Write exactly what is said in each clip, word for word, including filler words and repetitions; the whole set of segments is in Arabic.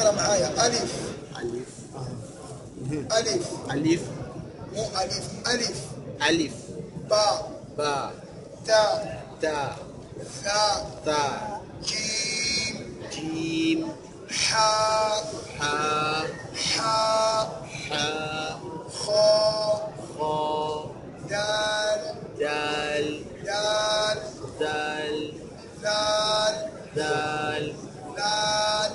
يلا معايا. ألف ألف ألف ألف مو ألف ألف ألف باء باء تاء تاء ثاء ثاء جيم جيم حاء حاء حاء حاء خاء خاء دال دال دال دال ذال دال ذال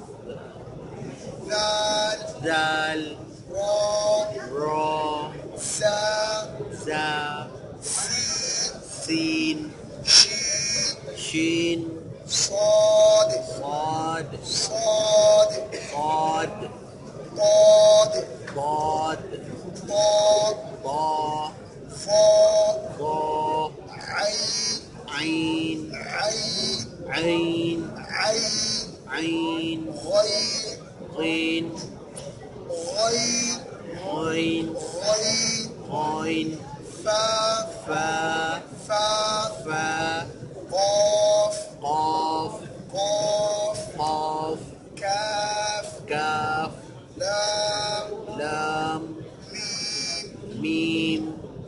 ذال دال راء را ساء زا سين سين شين شين صاد صاد صاد صاد ضاد ضاد ضاء ضاء فاء ضاء عين عين عين عين عين عين غين غين غين غين غين غين فاء فاء فاء فاء قاف قاف قاف قاف كاف كاف لام لام ميم ميم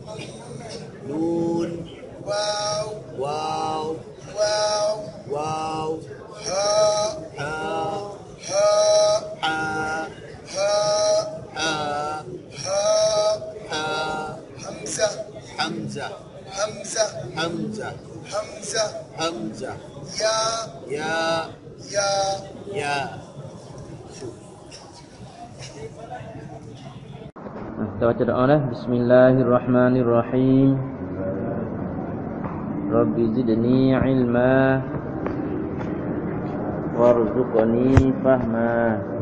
نون واو واو واو واو هاء هاء هاء حاء هاء هاء هاء حاء همزة حمزة همزة حمزة همزة حمزة يا يا يا يا. Kita baca doa lah. Bismillahirrahmanirrahim. Rabbi zidni ilma warzuqni fahma.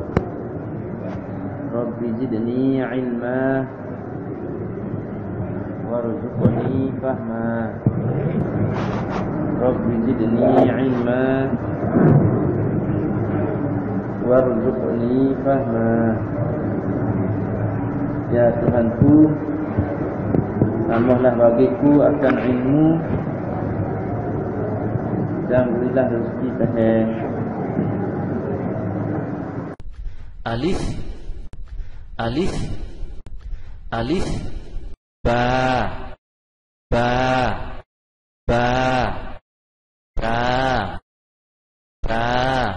Rabbi zidni ilma warzuqni fahma. Rabbi zidni ilma warzuqni fahma. Ya Tuhanku, tambahlah bagiku akan ilmu dan berilah rezeki faham. Alif Alif Alif Ba Ba Ba Ra Ra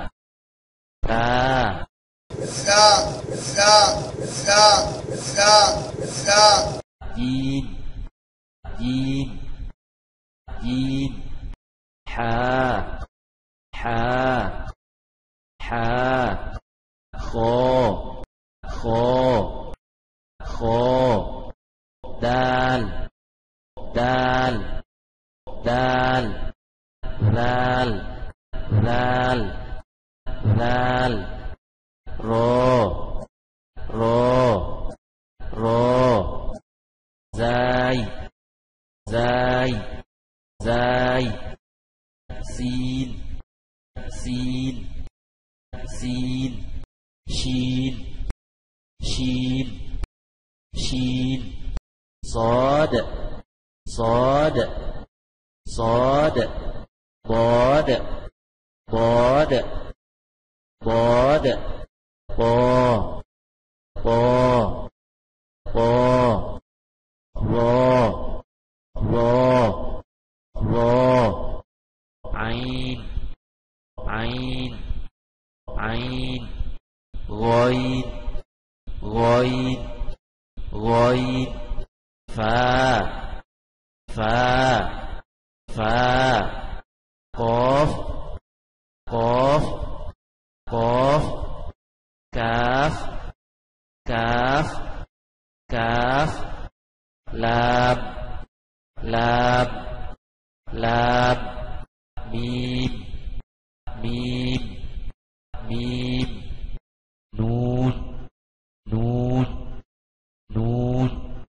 Ra ثاء ثاء ثاء ثاء ثاء جيم جيم جيم حاء حاء حاء خاء خاء خاء دال دال دال ذال ذال ذال را را را زاي زاي زاي سين سين سين شين شين شين صاد صاد صاد ضاد ضاد ضاد با با با را را را عين عين عين غين غين غين فا فا فا قاف قاف قاف كاف كاف كاف لام لام لام ميم ميم ميم نون نون نون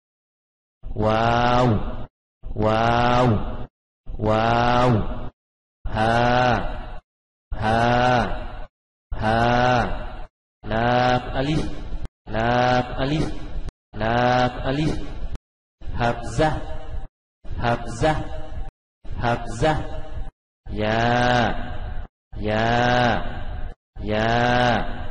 واو واو واو ها ها ها لام ألف لام ألف لام ألف همزة همزة همزة يا يا يا